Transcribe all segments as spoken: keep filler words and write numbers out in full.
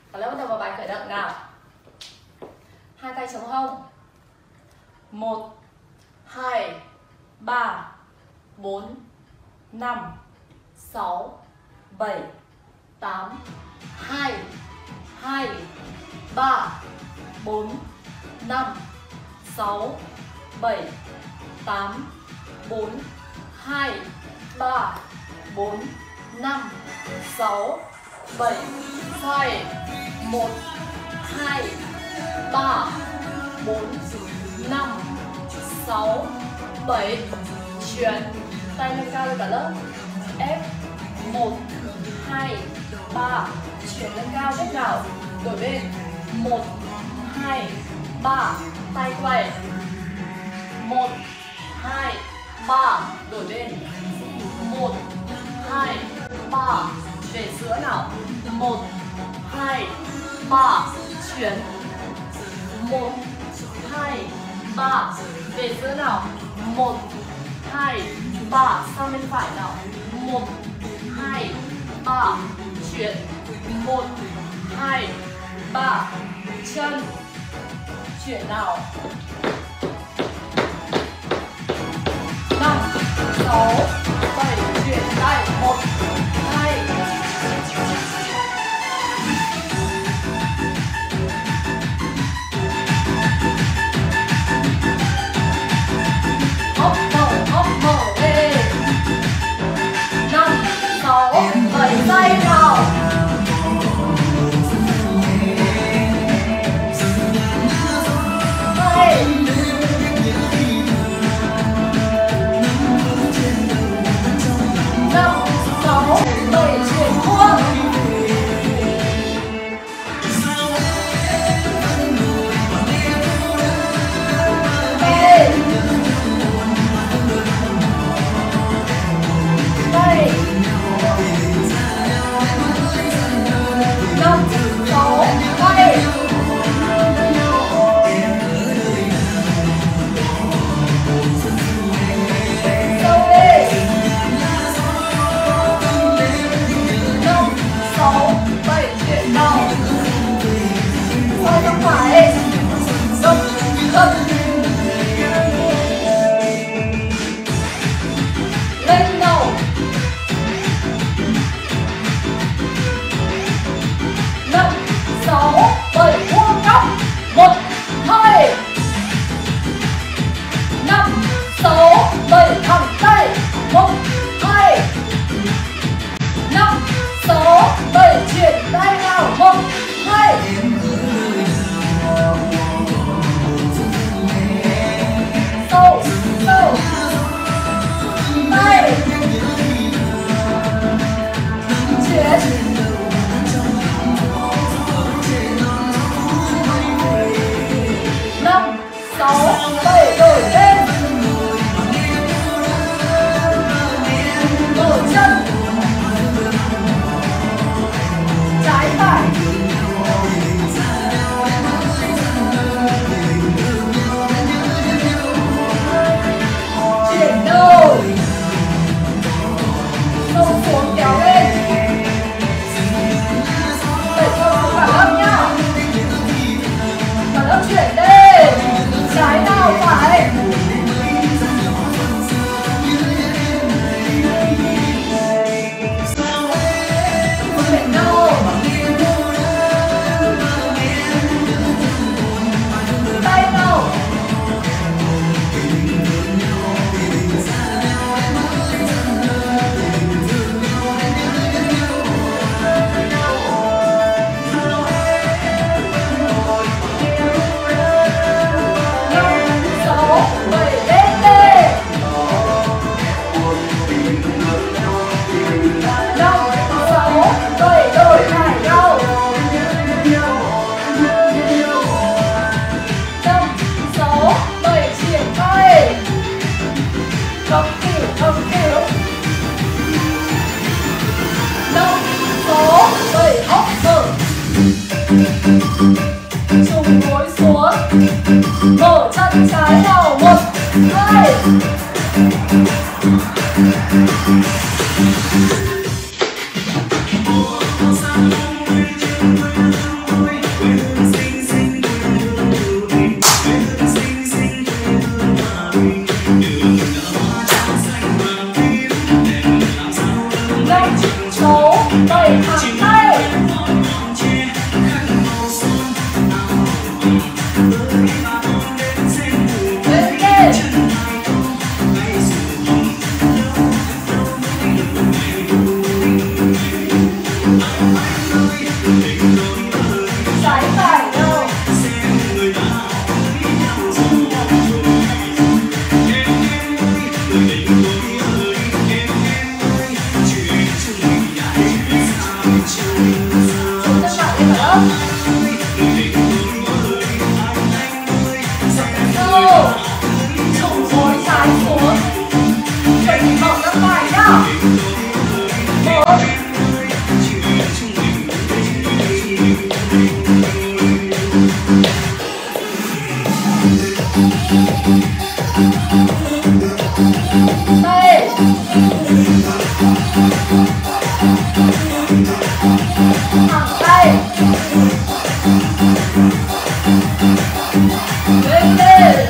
Cả lớp bắt đầu vào bài khởi động nào. Hai tay chống hông. Một, hai, ba, bốn, năm, sáu, bảy, tám, hai, hai, ba, bốn, năm, sáu, bảy, tám, bốn, hai, ba, bốn, năm, sáu, bảy, xoay. Một, hai, ba, bốn, năm, sáu, bảy. Chuyển tay lên cao lên cả lớp. Ép. Một, hai, ba. Chuyển lên cao tiếp nào. Đổi bên. Một, hai, ba. Tay quay. Một, hai, ba. Đổi bên. Một, hai, ba. Về giữa nào. Một, hai, ba. Chuyển. Một, hai, ba. Về giữa nào. Một, hai, ba. Sang bên phải nào. Một, hai, ba. Chuyển. Một, hai, ba. Chân. Chuyển nào. Năm, sáu, bảy. Chuyển tay. Một, hai. Hop mở, hop mở về. Năm, sáu, bảy. Tay nào. Hai. Năm, sáu, bảy. Chuyển vuông. Về. Đây. Năm, sáu, bảy. Sâu đi. Năm, sáu, bảy. Chuyển đầu. Xoay sang phải. Gập, gập. Lên đầu. Năm, sáu, bảy. Vuông góc. Một, hai. Năm, sáu, bảy. Thẳng tay. Một, hai. Năm, sáu, bảy. Chuyển tay nào. Một, hai. Sâu, sâu. Tay. Chuyển. Năm, sáu, bảy. Đổi bên. Mở chân. Trái phải. Chuyển đầu. Sâu xuống kéo lên. Đẩy sâu xuống cả lớp nhá. Cả lớp chuyển đi. Trái nào phải. Chuyển đầu. Tay nào. Năm, sáu, bảy. Lên đi. Năm, sáu, bảy. Đổi thải nhau. Năm, sáu, bảy. Chuyển tay. Thấp kiểu, thấp kiểu. Năm, sáu, bảy. Hop mở. Trùng gối xuống. Mở chân trái nào. Một, hai. tay thẳng tay lên lên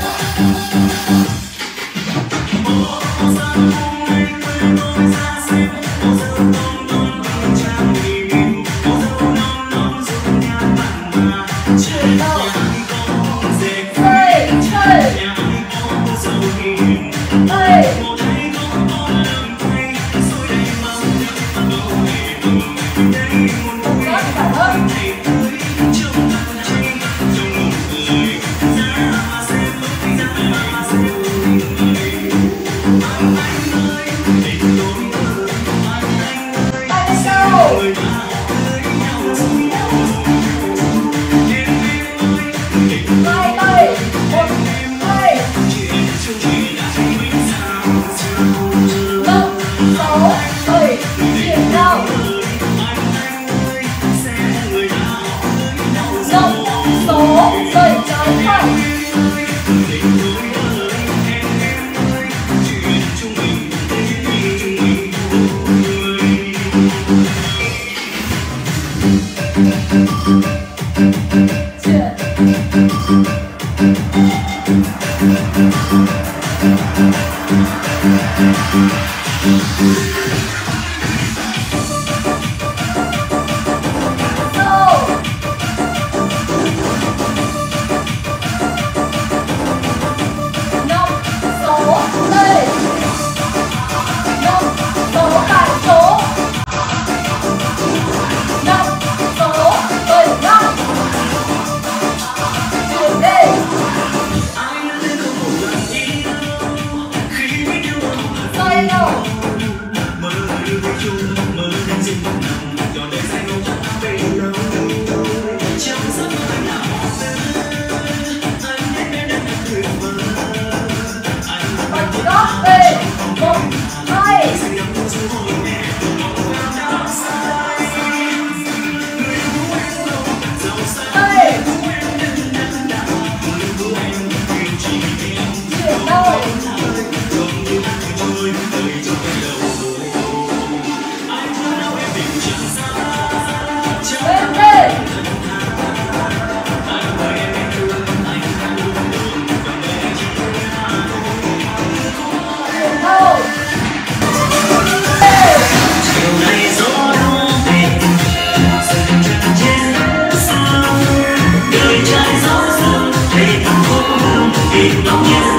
Hãy subscribe cho kênh Ghiền Mì Gõ để không bỏ lỡ những video hấp dẫn.